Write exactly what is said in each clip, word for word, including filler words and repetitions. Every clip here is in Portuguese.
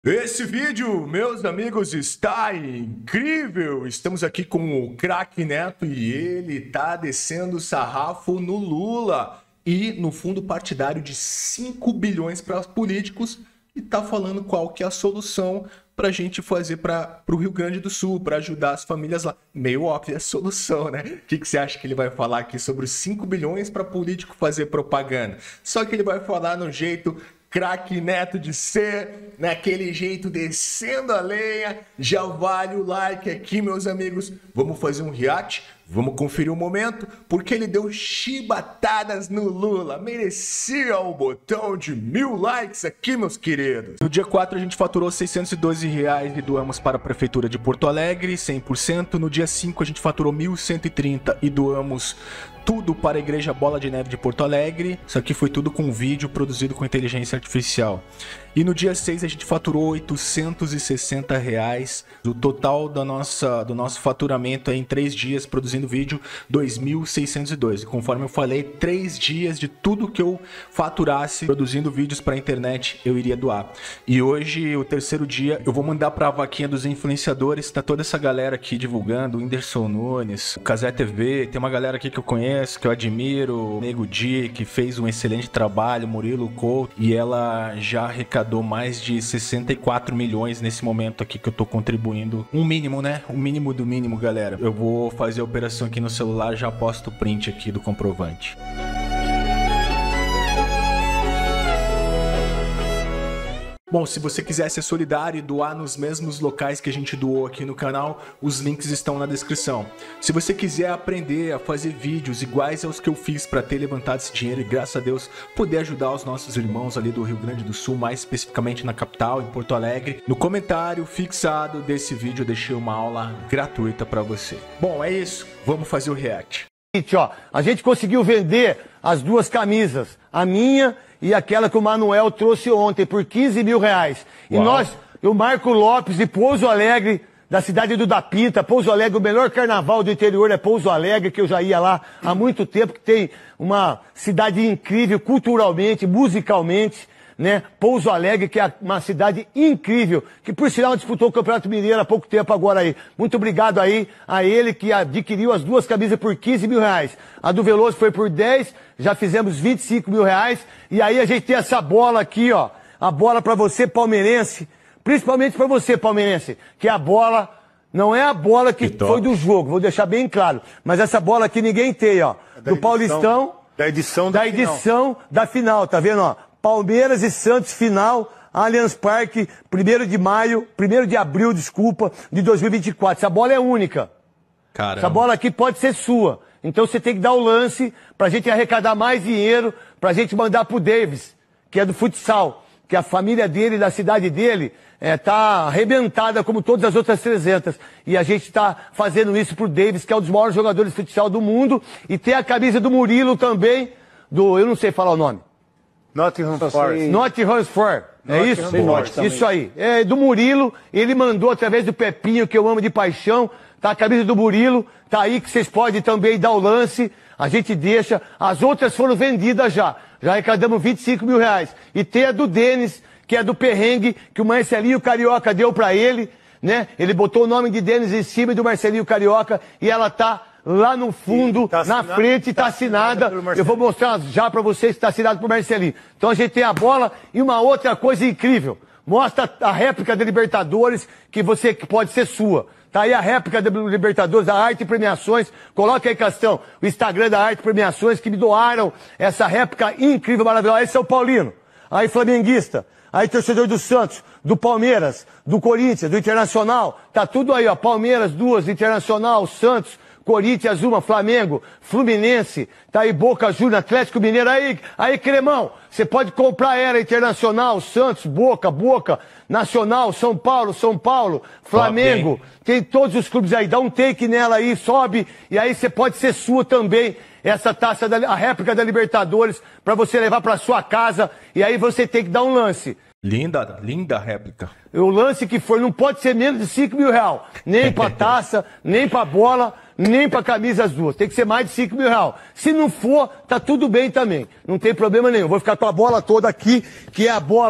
Esse vídeo, meus amigos, está incrível! Estamos aqui com o Craque Neto e ele tá descendo sarrafo no Lula e no fundo partidário de cinco bilhões para políticos e tá falando qual que é a solução para a gente fazer para o Rio Grande do Sul, para ajudar as famílias lá. Meio óbvia a solução, né? O que, que você acha que ele vai falar aqui sobre os cinco bilhões para político fazer propaganda? Só que ele vai falar no jeito Craque Neto de ser, naquele jeito descendo a lenha. Já vale o like aqui, meus amigos. Vamos fazer um react? Vamos conferir o momento, porque ele deu chibatadas no Lula. Merecia o botão de mil likes aqui, meus queridos. No dia quatro a gente faturou seiscentos e doze reais e doamos para a Prefeitura de Porto Alegre, cem por cento. No dia cinco a gente faturou mil cento e trinta e doamos tudo para a Igreja Bola de Neve de Porto Alegre. Isso aqui foi tudo com vídeo produzido com inteligência artificial. E no dia seis a gente faturou oitocentos e sessenta reais. O total da nossa, do nosso faturamento é em três dias produzindo vídeo, dois mil seiscentos e dois. E conforme eu falei, três dias de tudo que eu faturasse produzindo vídeos para a internet eu iria doar. E hoje, o terceiro dia, eu vou mandar para a vaquinha dos influenciadores. Tá toda essa galera aqui divulgando, o Whindersson Nunes, o Cazé T V, tem uma galera aqui que eu conheço, que eu admiro, o Nego Di, que fez um excelente trabalho, Murilo Couto, e ela já arrecadou mais de sessenta e quatro milhões nesse momento aqui que eu tô contribuindo. Um mínimo, né? O mínimo do mínimo, galera. Eu vou fazer a operação aqui no celular, já posto o print aqui do comprovante. Bom, se você quiser ser solidário e doar nos mesmos locais que a gente doou aqui no canal, os links estão na descrição. Se você quiser aprender a fazer vídeos iguais aos que eu fiz para ter levantado esse dinheiro e, graças a Deus, poder ajudar os nossos irmãos ali do Rio Grande do Sul, mais especificamente na capital, em Porto Alegre, no comentário fixado desse vídeo eu deixei uma aula gratuita para você. Bom, é isso. Vamos fazer o react. Ó, a gente conseguiu vender as duas camisas, a minha e aquela que o Manuel trouxe ontem, por quinze mil reais. E Uau. nós, o Marco Lopes de Pouso Alegre, da cidade do Da Pinta, Pouso Alegre, o melhor carnaval do interior é Pouso Alegre, que eu já ia lá há muito tempo, que tem uma cidade incrível culturalmente, musicalmente, né? Pouso Alegre, que é uma cidade incrível, que por sinal disputou o Campeonato Mineiro há pouco tempo agora aí. Muito obrigado aí a ele que adquiriu as duas camisas por quinze mil reais. A do Veloso foi por dez, já fizemos vinte e cinco mil reais. E aí a gente tem essa bola aqui, ó, a bola pra você palmeirense, principalmente pra você palmeirense, que é a bola, não é a bola que, que foi do jogo, vou deixar bem claro, mas essa bola aqui ninguém tem, ó, é do edição, Paulistão, da edição da, da edição final. da final, tá vendo, ó? Palmeiras e Santos, final, Allianz Parque, primeiro de maio, primeiro de abril, desculpa, de dois mil e vinte e quatro. Essa bola é única. Caramba. Essa bola aqui pode ser sua. Então você tem que dar o lance pra gente arrecadar mais dinheiro, pra gente mandar pro Davis, que é do futsal, que a família dele, da cidade dele, é, tá arrebentada como todas as outras trezentas. E a gente tá fazendo isso pro Davis, que é um dos maiores jogadores de futsal do mundo. E tem a camisa do Murilo também, do, eu não sei falar o nome. Nottingham Forest. Nottingham Forest. É isso? Forest Isso aí. É do Murilo. Ele mandou através do Pepinho, que eu amo de paixão. Tá a camisa do Murilo. Tá aí que vocês podem também dar o lance. A gente deixa. As outras foram vendidas já. Já arrecadamos vinte e cinco mil reais. E tem a do Denis, que é do perrengue, que o Marcelinho Carioca deu pra ele, né? Ele botou o nome de Denis em cima do Marcelinho Carioca e ela tá lá no fundo, tá na assinado, frente, tá, tá assinada. assinada eu vou mostrar já pra vocês que tá assinado por Marcelinho. Então a gente tem a bola e uma outra coisa incrível. Mostra a réplica da Libertadores, que você que pode ser sua. Tá aí a réplica da Libertadores, da Arte e Premiações. Coloca aí, Castão, o Instagram da Arte e Premiações, que me doaram essa réplica incrível, maravilhosa. Aí, São Paulino. Aí, flamenguista. Aí, torcedor do Santos, do Palmeiras, do Corinthians, do Internacional. Tá tudo aí, ó. Palmeiras, duas, Internacional, Santos, Corinthians, uma, Flamengo, Fluminense, tá aí Boca Juniors, Atlético Mineiro, aí, aí Cremão, você pode comprar era Internacional, Santos, Boca, Boca, Nacional, São Paulo, São Paulo, Flamengo, okay. Tem todos os clubes aí, dá um take nela aí, sobe, e aí você pode ser sua também, essa taça, da, a réplica da Libertadores, pra você levar pra sua casa, e aí você tem que dar um lance. Linda, linda réplica. O lance que for, não pode ser menos de cinco mil reais, nem pra taça, nem pra bola, nem pra camisa as duas. Tem que ser mais de cinco mil reais. Se não for, tá tudo bem também. Não tem problema nenhum. Vou ficar com a bola toda aqui, que é a bola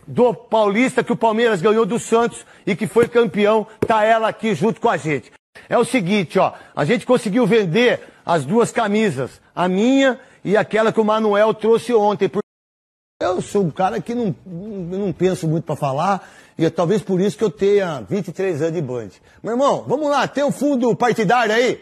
do Paulista que o Palmeiras ganhou do Santos e que foi campeão, tá ela aqui junto com a gente. É o seguinte, ó, a gente conseguiu vender as duas camisas, a minha e aquela que o Manuel trouxe ontem. Eu sou um cara que não, não, não penso muito pra falar, e é talvez por isso que eu tenha vinte e três anos de Band. Meu irmão, vamos lá, tem um fundo partidário aí?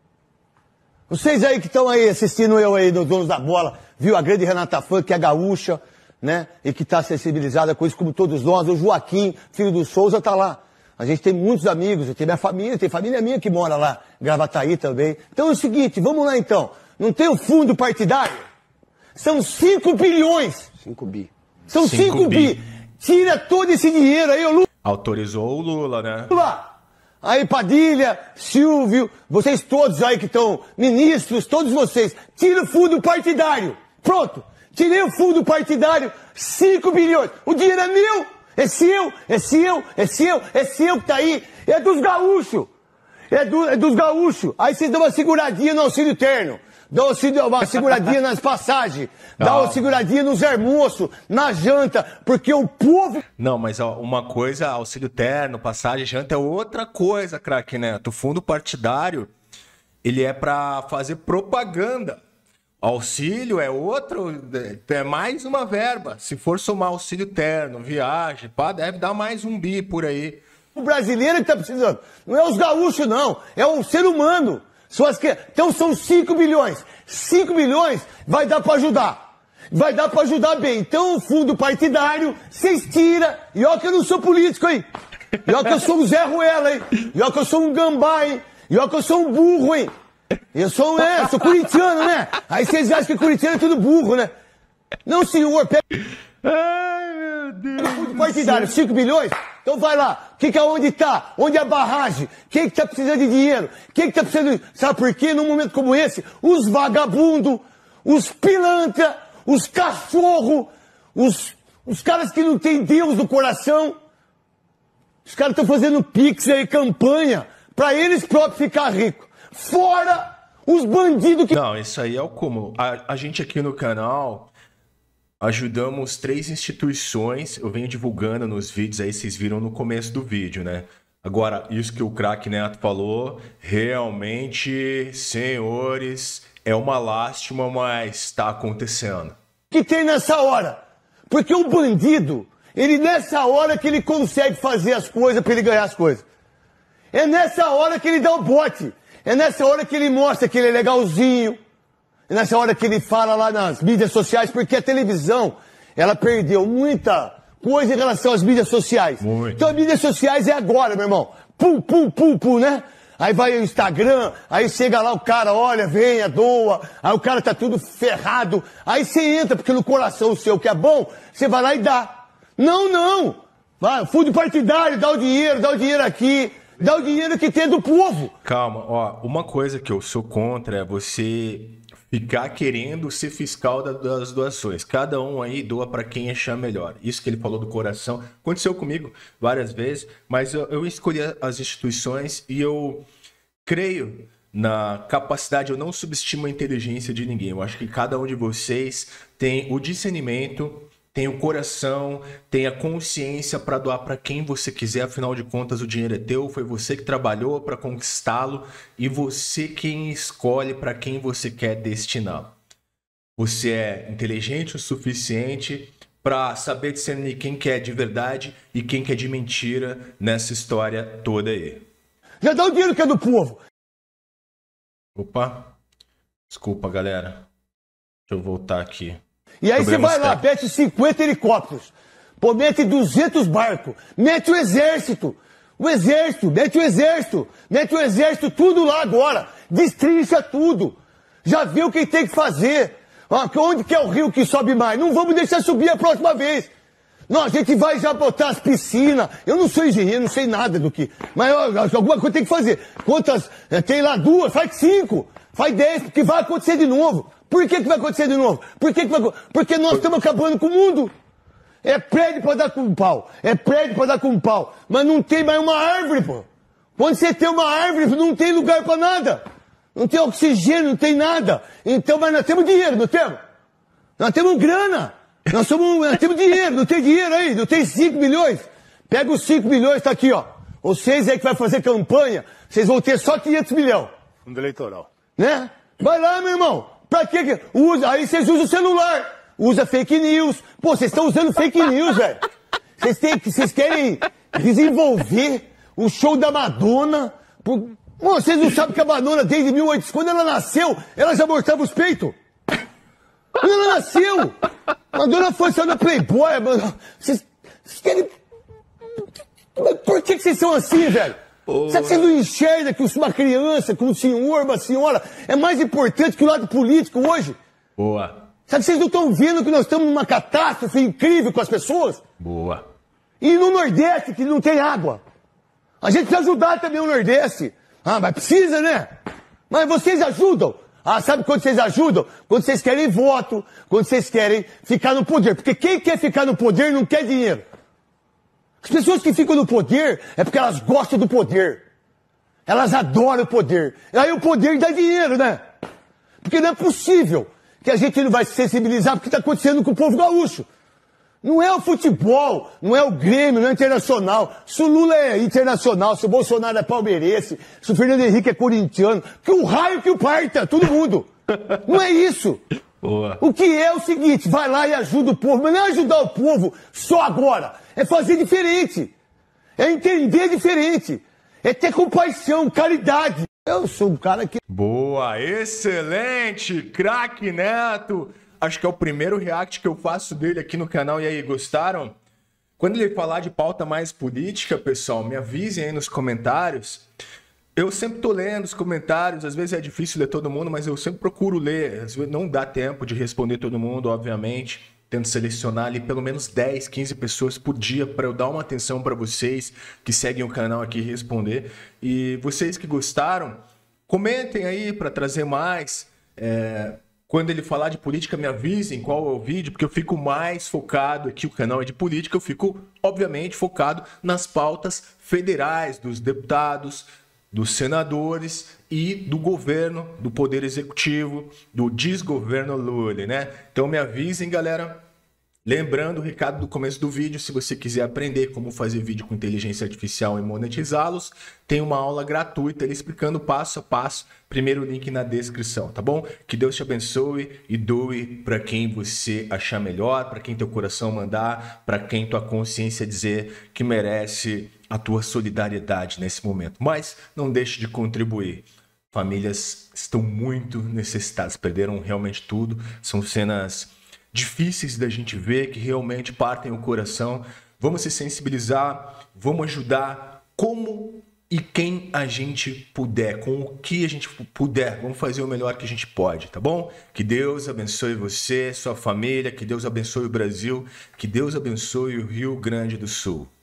Vocês aí que estão aí assistindo eu aí, dos Donos da Bola, viu a grande Renata Fã, que é gaúcha, né? E que está sensibilizada com isso, como todos nós. O Joaquim, filho do Souza, tá lá. A gente tem muitos amigos, eu tenho minha família, tem família minha que mora lá, Gravataí também. Então é o seguinte, vamos lá então. Não tem o fundo partidário? São cinco bilhões. cinco bi. São cinco bi. Tira todo esse dinheiro aí, o Lula. Autorizou o Lula, né? Lula. Aí, Padilha, Silvio, vocês todos aí que estão, ministros, todos vocês, tira o fundo partidário. Pronto. Tirei o fundo partidário, cinco bilhões. O dinheiro é meu, é seu, é seu, é seu, é seu que tá aí. É dos gaúchos. É, do, é dos gaúchos. Aí vocês dão uma seguradinha no auxílio terno. Dá uma seguradinha nas passagens, dá uma seguradinha nos almoços, na janta, porque o povo... Não, mas ó, uma coisa, auxílio terno, passagem, janta é outra coisa, craque Neto. O fundo partidário, ele é para fazer propaganda. Auxílio é outro, é mais uma verba. Se for somar auxílio terno, viagem, pá, deve dar mais um bi por aí. O brasileiro que tá precisando, não é os gaúchos não, é o ser humano. Que... Então são cinco bilhões. cinco bilhões vai dar para ajudar. Vai dar para ajudar bem. Então o fundo partidário, vocês tiram. E olha que eu não sou político, hein? E olha que eu sou um Zé Ruela, hein? E olha que eu sou um gambá, hein? E olha que eu sou um burro, hein? Eu sou, é, sou corintiano, né? Aí vocês acham que corintiano é tudo burro, né? Não, senhor, pega... Ai, meu Deus. Fundo partidário, cinco bilhões? Então vai lá. O que que é onde tá? Onde é a barragem? Quem que tá precisando de dinheiro? Quem que tá precisando de... Sabe por quê? Num momento como esse, os vagabundos, os pilantra, os cachorros, os, os caras que não têm Deus no coração, os caras estão fazendo pix aí, campanha, pra eles próprios ficar ricos. Fora os bandidos que... Não, isso aí é o cúmulo. A, a gente aqui no canal... Ajudamos três instituições, eu venho divulgando nos vídeos aí, vocês viram no começo do vídeo, né? Agora, isso que o craque Neto falou, realmente, senhores, é uma lástima, mas está acontecendo. Que tem nessa hora? Porque o bandido, ele nessa hora que ele consegue fazer as coisas para ele ganhar as coisas. É nessa hora que ele dá o bote. É nessa hora que ele mostra que ele é legalzinho. Nessa hora que ele fala lá nas mídias sociais, porque a televisão, ela perdeu muita coisa em relação às mídias sociais. Muito. Então as mídias sociais é agora, meu irmão. Pum, pum, pum, pum, né? Aí vai o Instagram, aí chega lá o cara, olha, venha, doa, aí o cara tá tudo ferrado. Aí você entra, porque no coração seu que é bom, você vai lá e dá. Não, não! Vai, fundo partidário, dá o dinheiro, dá o dinheiro aqui, dá o dinheiro que tem do povo. Calma, ó, uma coisa que eu sou contra é você... ficar querendo ser fiscal das doações. Cada um aí doa para quem achar melhor. Isso que ele falou do coração aconteceu comigo várias vezes, mas eu, eu escolhi as instituições e eu creio na capacidade, eu não subestimo a inteligência de ninguém. Eu acho que cada um de vocês tem o discernimento, tem o coração, tem a consciência para doar para quem você quiser. Afinal de contas, o dinheiro é teu, foi você que trabalhou para conquistá-lo e você quem escolhe para quem você quer destiná-lo. Você é inteligente o suficiente para saber discernir quem que é de verdade e quem que é de mentira nessa história toda aí. Já dá o dinheiro que é do povo. Opa, desculpa, galera. Deixa eu voltar aqui. E aí você vai lá, mete cinquenta helicópteros, pô, mete duzentos barcos, mete o exército, o exército, mete o exército, mete o exército, tudo lá agora, destrincha tudo, já viu o que tem que fazer, ah, onde que é o rio que sobe mais, não vamos deixar subir a próxima vez, não, a gente vai já botar as piscinas, eu não sou engenheiro, não sei nada do que, mas ó, alguma coisa tem que fazer, quantas, tem lá duas, faz cinco, faz dez, porque vai acontecer de novo. Por que que vai acontecer de novo? Por que que vai... Porque nós estamos acabando com o mundo. É prédio para dar com pau. É prédio para dar com pau. Mas não tem mais uma árvore, pô. Quando você tem uma árvore, não tem lugar para nada. Não tem oxigênio, não tem nada. Então, mas nós temos dinheiro, não temos? Nós temos grana. Nós, somos, nós temos dinheiro, não tem dinheiro aí, não tem cinco milhões? Pega os cinco milhões, tá aqui, ó. Vocês aí que vai fazer campanha, vocês vão ter só quinhentos milhões. Fundo eleitoral. Né? Vai lá, meu irmão. Pra quê? que usa? Aí vocês usam o celular. Usa fake news. Pô, vocês estão usando fake news, velho. Vocês têm que, vocês querem desenvolver o show da Madonna. Por... Pô, vocês não sabem que a Madonna, desde mil e oitocentos, quando ela nasceu, ela já mostrava os peitos. Quando ela nasceu, a Madonna foi só no Playboy, mano. Vocês, vocês querem... Por que, que vocês são assim, velho? Pô. Sabe que vocês não enxergam que uma criança, que um senhor, uma senhora, é mais importante que o lado político hoje? Boa. Sabe que vocês não estão vendo que nós estamos numa catástrofe incrível com as pessoas? Boa. E no Nordeste, que não tem água. A gente precisa ajudar também o Nordeste. Ah, mas precisa, né? Mas vocês ajudam. Ah, sabe quando vocês ajudam? Quando vocês querem voto, quando vocês querem ficar no poder. Porque quem quer ficar no poder não quer dinheiro. As pessoas que ficam no poder é porque elas gostam do poder. Elas adoram o poder. Aí o poder dá dinheiro, né? Porque não é possível que a gente não vai se sensibilizar porque está acontecendo com o povo gaúcho. Não é o futebol, não é o Grêmio, não é o Internacional. Se o Lula é internacional, se o Bolsonaro é palmeirense, se o Fernando Henrique é corintiano, que o raio que o parta, todo mundo. Não é isso. Boa. O que é o seguinte, vai lá e ajuda o povo, mas não é ajudar o povo só agora, é fazer diferente, é entender diferente, é ter compaixão, caridade. Eu sou um cara que... Boa, excelente, craque Neto. Acho que é o primeiro react que eu faço dele aqui no canal. E aí, gostaram? Quando ele falar de pauta mais política, pessoal, me avisem aí nos comentários. Eu sempre tô lendo os comentários, às vezes é difícil ler todo mundo, mas eu sempre procuro ler. Às vezes não dá tempo de responder todo mundo, obviamente. Tento selecionar ali pelo menos dez, quinze pessoas por dia para eu dar uma atenção para vocês que seguem o canal aqui e responder. E vocês que gostaram, comentem aí para trazer mais. É... Quando ele falar de política, me avisem qual é o vídeo, porque eu fico mais focado aqui, o canal é de política, eu fico, obviamente, focado nas pautas federais, dos deputados, dos senadores e do governo, do poder executivo, do desgoverno Lula, né? Então me avisem, galera. Lembrando o recado do começo do vídeo, se você quiser aprender como fazer vídeo com inteligência artificial e monetizá-los, tem uma aula gratuita ali explicando passo a passo, primeiro link na descrição, tá bom? Que Deus te abençoe e doe para quem você achar melhor, para quem teu coração mandar, para quem tua consciência dizer que merece a tua solidariedade nesse momento. Mas não deixe de contribuir. Famílias estão muito necessitadas, perderam realmente tudo, são cenas difíceis da gente ver, que realmente partem o coração. Vamos se sensibilizar, vamos ajudar como e quem a gente puder, com o que a gente puder. Vamos fazer o melhor que a gente pode, tá bom? Que Deus abençoe você, sua família, que Deus abençoe o Brasil, que Deus abençoe o Rio Grande do Sul.